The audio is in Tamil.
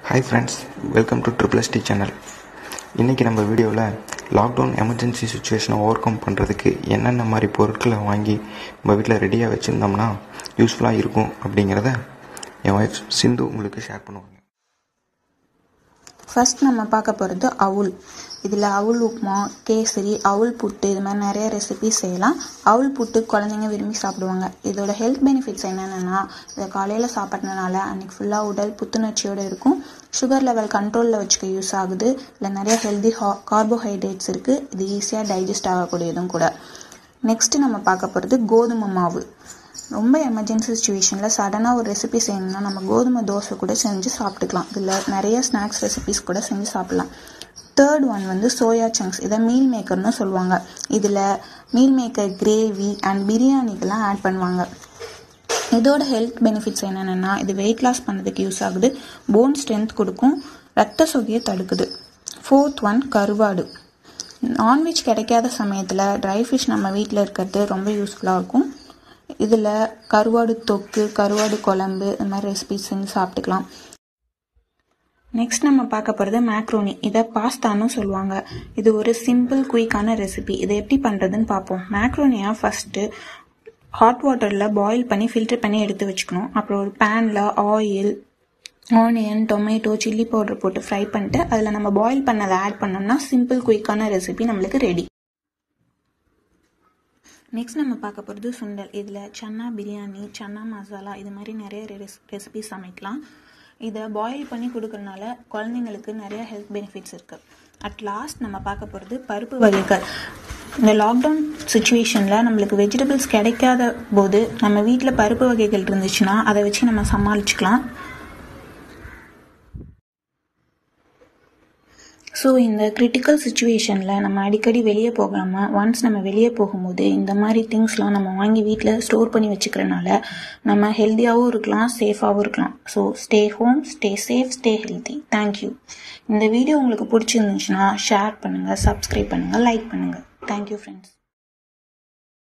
Hi friends, welcome to Triple ST channel. இன்னைக்கு நம்ம வீடியோவில் லாக்டவுன் எமர்ஜென்சி சுச்சுவேஷனை ஓவர் கம் பண்ணுறதுக்கு என்னென்ன மாதிரி பொருட்களை வாங்கி நம்ம வீட்டில் ரெடியாக வச்சுருந்தோம்னா யூஸ்ஃபுல்லாக இருக்கும் அப்படிங்கிறத என் ஒய்ஃப் சிந்து உங்களுக்கு ஷேர் பண்ணுவாங்க. ஃபர்ஸ்ட் நம்ம பார்க்க போகிறது அவுல். இதில் அவுல் உப்புமா, கேசரி, அவுல் புட்டு இது மாதிரி நிறைய ரெசிபிஸ் செய்யலாம். அவுல் புட்டு குழந்தைங்க விரும்பி சாப்பிடுவாங்க. இதோட ஹெல்த் பெனிஃபிட்ஸ் என்னென்னா, இதை காலையில் சாப்பிட்றதுனால அன்றைக்கி ஃபுல்லாக உடல் புத்துணர்ச்சியோடு இருக்கும். சுகர் லெவல் கண்ட்ரோலில் வச்சுக்க யூஸ் ஆகுது. இதில் நிறைய ஹெல்தி கார்போஹைட்ரேட்ஸ் இருக்குது. இது ஈஸியாக டைஜஸ்ட் ஆகக்கூடியதும் கூட. நெக்ஸ்ட்டு நம்ம பார்க்க போகிறது கோதுமை மாவு. ரொம்ப எமர்ஜென்சி சுச்சுவேஷனில் சடனாக ஒரு ரெசிபி செய்யணும்னா நம்ம கோதுமை தோசை கூட செஞ்சு சாப்பிட்டுக்கலாம். இதில் நிறைய ஸ்நாக்ஸ் ரெசிபிஸ் கூட செஞ்சு சாப்பிட்லாம். தேர்ட் ஒன் வந்து சோயா சங்க்ஸ். இதை மீல் மேக்கர்னு சொல்லுவாங்க. இதில் மீல் மேக்கர் கிரேவி அண்ட் பிரியாணிக்கெல்லாம் ஆட் பண்ணுவாங்க. இதோட ஹெல்த் பெனிஃபிட்ஸ் என்னென்னா, இது வெயிட் லாஸ் பண்ணுறதுக்கு யூஸ் ஆகுது, போன் ஸ்ட்ரென்த் கொடுக்கும், ரத்த சோகையை தடுக்குது. ஃபோர்த் ஒன் கருவாடு. நான்வெஜ் கிடைக்காத சமயத்தில் ட்ரை ஃபிஷ் நம்ம வீட்டில் இருக்கிறது ரொம்ப யூஸ்ஃபுல்லாக இருக்கும். இதில் கருவாடு தொக்கு, கருவாடு குழம்பு இந்த மாதிரி ரெசிபிஸ் செஞ்சு சாப்பிட்டுக்கலாம். நெக்ஸ்ட் நம்ம பார்க்க போகிறது மேக்ரோனி. இதை பாஸ்தான்னு சொல்லுவாங்க. இது ஒரு சிம்பிள் குயிக்கான ரெசிபி. இதை எப்படி பண்ணுறதுன்னு பார்ப்போம். மேக்ரோனியை ஃபஸ்ட்டு ஹாட் வாட்டரில் பாயில் பண்ணி ஃபில்டர் பண்ணி எடுத்து வச்சுக்கணும். அப்புறம் ஒரு பேனில் oil, onion, tomato, chilli powder போட்டு ஃப்ரை பண்ணிட்டு அதில் நம்ம பாயில் பண்ணதை ஆட் பண்ணோம்னா சிம்பிள் குயிக்கான ரெசிபி நம்மளுக்கு ரெடி. நெக்ஸ்ட் நம்ம பார்க்க போகிறது சுண்டல். இதில் சன்னா பிரியாணி, சன்னா மசாலா இது மாதிரி நிறைய ரெசிபி சமைக்கலாம். இதை பாயில் பண்ணி கொடுக்கறனால குழந்தைங்களுக்கு நிறைய ஹெல்த் பெனிஃபிட்ஸ் இருக்குது. அட் லாஸ்ட் நம்ம பார்க்க போகிறது பருப்பு வகைகள். இந்த லாக்டவுன் சுச்சுவேஷனில் நம்மளுக்கு வெஜிடபிள்ஸ் கிடைக்காத போது நம்ம வீட்டில் பருப்பு வகைகள் இருந்துச்சுன்னா அதை வச்சு நம்ம சமாளிச்சுக்கலாம். ஸோ இந்த கிரிட்டிக்கல் சுச்சுவேஷனில் நம்ம அடிக்கடி வெளியே போகாமல் ஒன்ஸ் நம்ம வெளியே போகும்போது இந்த மாதிரி திங்ஸ்லாம் நம்ம வாங்கி வீட்டில் ஸ்டோர் பண்ணி வச்சுக்கிறனால நம்ம ஹெல்த்தியாகவும் இருக்கலாம், சேஃபாகவும் இருக்கலாம். So stay home, stay safe, stay healthy. Thank you. இந்த வீடியோ உங்களுக்கு பிடிச்சிருந்துச்சுன்னா ஷேர் பண்ணுங்கள், சப்ஸ்கிரைப் பண்ணுங்கள், லைக் பண்ணுங்கள். Thank you friends.